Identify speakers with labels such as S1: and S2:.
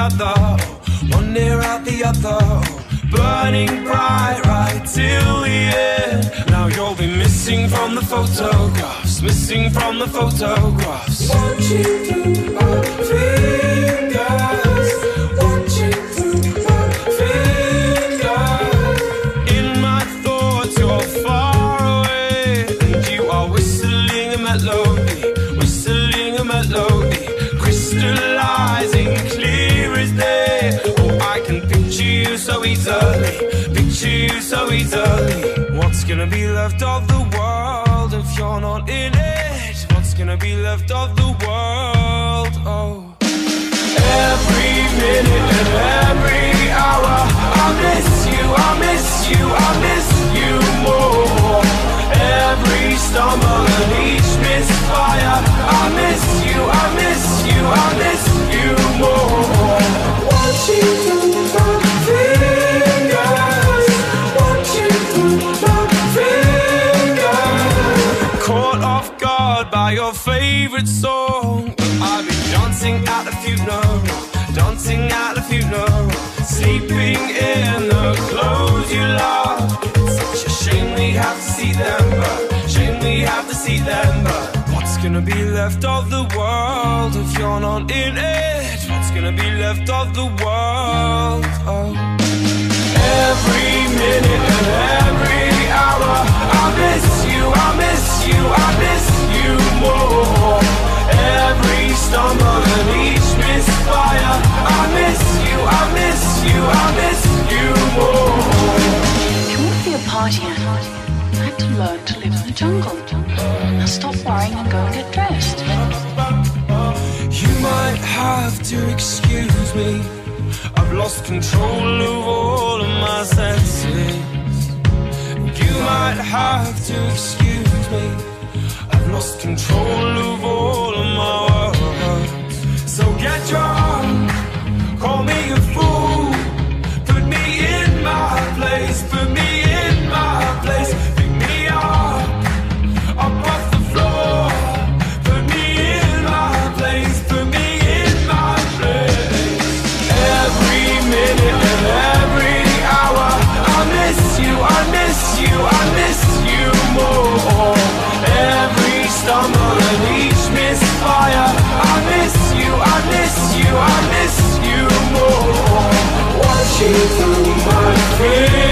S1: other, one ear out the other, burning bright right till the end. Now you'll be missing from the photographs, missing from the photographs. Watching through my fingers, watching through my fingers. In my thoughts you're far away, and you are whistling a melody, whistling a melody, crystallizing clear as day. Oh, I can picture you so easily, picture you so easily. What's gonna be left of the world if you're not in it? What's gonna be left of the world? Oh, every minute and every hour I miss you, I miss you, I miss you more. Every stumble and each misfire, I miss you, I miss you, I miss you more. Watching through my fingers, watching through my fingers. Caught off guard by your favorite song, I'll be dancing at the funeral, dancing at the funeral, sleeping in the clothes you love. It's such a shame we have to see them, but shame we have to see them, but what's gonna be left of the world if you're not in it? What's gonna be left of the world? Oh, every minute and every hour I miss you, I miss you, I miss you more. Every stumble and each misfire, I miss you, I miss you, I miss you more.
S2: If you want to be a partier, I had to learn to live in the jungle. Now stop worrying and go and get dressed.
S1: You might have to excuse me, I've lost control of all of my senses. You might have to excuse me, I've lost control of all of my words. So get drunk, call me a fool, put me in my place, put me in my place. Pick me up off the floor, put me in my place, put me in my place. Every minute and every hour I miss you, I miss you, I miss you more. Every stumble and each misfire, I miss you, I miss you, I miss you more. Watching through my fingers.